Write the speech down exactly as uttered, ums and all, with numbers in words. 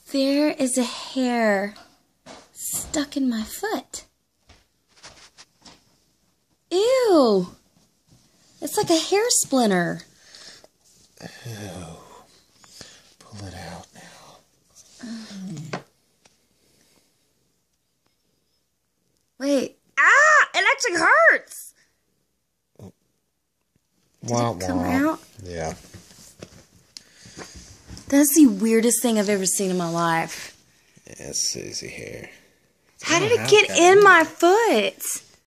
There is a hair stuck in my foot. Ew! It's like a hair splinter. Ew. Pull it out now. Um. Wait. Ah! It actually hurts! Did Wah, it come wah. out? Yeah. That's the weirdest thing I've ever seen in my life. Yeah, it's Susie hair. How did it get in my foot?